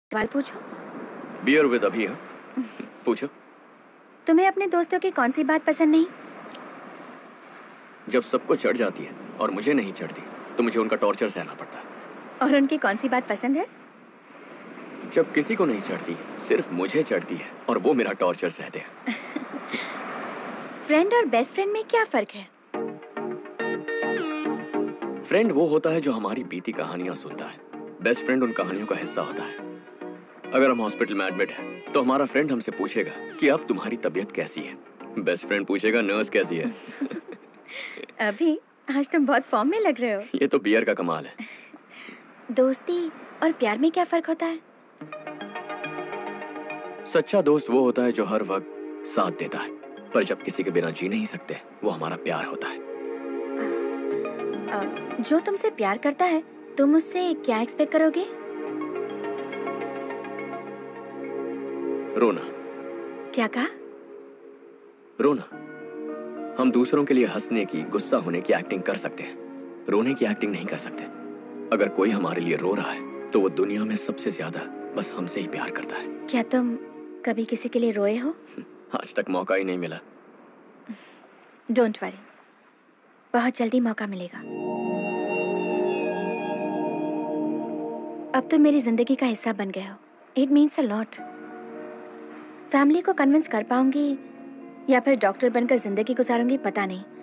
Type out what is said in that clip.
सवाल पूछो। Bear with अभी है। पूछो। तुम्हें अपने दोस्तों की कौन सी बात पसंद नहीं? जब सबको चढ़ जाती है और मुझे नहीं चढ़ती तो मुझे उनका टॉर्चर सहना पड़ता है। और उनकी कौन सी बात पसंद है? जब किसी को नहीं चढ़ती, सिर्फ मुझे चढ़ती है और वो मेरा टॉर्चर सहते हैं। फ्रेंड और बेस्ट फ्रेंड में क्या फर्क है? फ्रेंड वो होता है जो हमारी बीती कहानियां सुनता है। बेस्ट फ्रेंड उन कहानियों का हिस्सा होता है। अगर हम हॉस्पिटल में एडमिट हैं, तो हमारा फ्रेंड हमसे पूछेगा कि अब तुम्हारी तबीयत कैसी है। बेस्ट फ्रेंड पूछेगा नर्स कैसी है। अभी आज तुम बहुत फॉर्म में लग रहे हो। ये तो बियर का कमाल है। दोस्ती और प्यार में क्या फर्क होता है? सच्चा दोस्त वो होता है जो हर वक्त साथ देता है, पर जब किसी के बिना जी नहीं सकते, वो हमारा प्यार होता है। जो तुमसे प्यार करता है, तुम उससे क्या एक्सपेक्ट करोगे? रोना। क्या कहा? रोना। हम दूसरों के लिए हंसने की, गुस्सा होने की एक्टिंग कर सकते हैं, रोने की एक्टिंग नहीं कर सकते। अगर कोई हमारे लिए रो रहा है, तो वो दुनिया में सबसे ज्यादा बस हमसे ही प्यार करता है। क्या तुम कभी किसी के लिए रोए हो? आज तक मौका ही नहीं मिला। डोंट वरी, बहुत जल्दी मौका मिलेगा। अब तुम मेरी जिंदगी का हिस्सा बन गए हो। It means a lot. Family को कन्विंस कर पाऊंगी या फिर डॉक्टर बनकर जिंदगी गुजारूंगी पता नहीं,